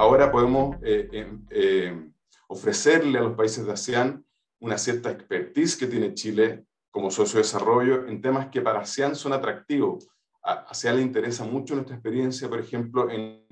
ahora podemos ofrecerle a los países de ASEAN una cierta expertise que tiene Chile como socio de desarrollo en temas que para ASEAN son atractivos. A ASEAN le interesa mucho nuestra experiencia, por ejemplo,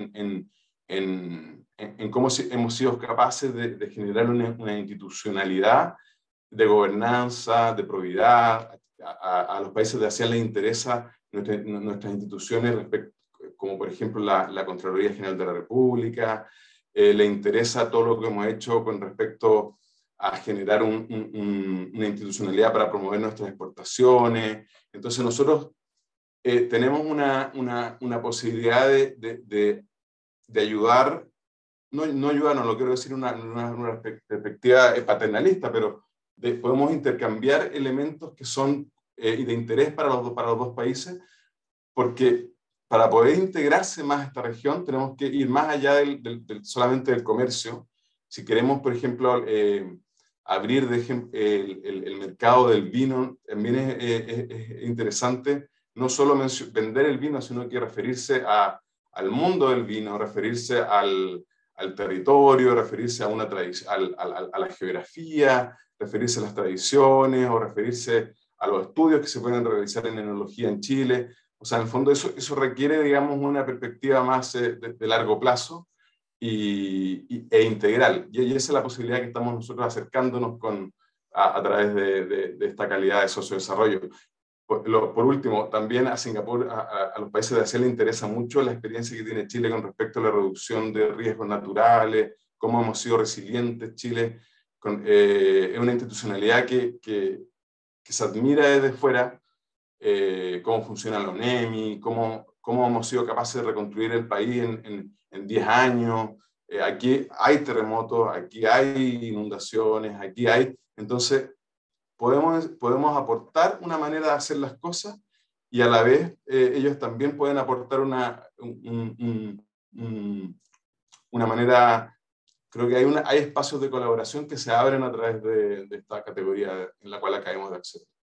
en cómo hemos sido capaces de generar una institucionalidad de gobernanza, de probidad. A los países de ASEAN les interesa nuestras instituciones, como por ejemplo la Contraloría General de la República, le interesa todo lo que hemos hecho con respecto a generar una institucionalidad para promover nuestras exportaciones. Entonces nosotros tenemos una posibilidad de ayudar, no ayudar, no lo quiero decir una perspectiva paternalista, pero podemos intercambiar elementos que son de interés para los dos países, porque para poder integrarse más a esta región tenemos que ir más allá solamente del comercio. Si queremos, por ejemplo, abrir el mercado del vino, también es interesante no solo vender el vino, sino que referirse al mundo del vino, referirse al territorio, referirse a a la geografía, referirse a las tradiciones o referirse a los estudios que se pueden realizar en enología en Chile. O sea, en el fondo eso requiere, digamos, una perspectiva más de largo plazo e integral. Y esa es la posibilidad que estamos nosotros acercándonos a través de esta calidad de sociodesarrollo. Por último, también a Singapur, a los países de ASEAN les interesa mucho la experiencia que tiene Chile con respecto a la reducción de riesgos naturales, cómo hemos sido resilientes. Chile es una institucionalidad que se admira desde fuera, cómo funciona la ONEMI, cómo hemos sido capaces de reconstruir el país en 10 años. Aquí hay terremotos, aquí hay inundaciones, aquí hay... Entonces, podemos aportar una manera de hacer las cosas y a la vez ellos también pueden aportar una manera, creo que hay espacios de colaboración que se abren a través de esta categoría en la cual acabamos de acceder.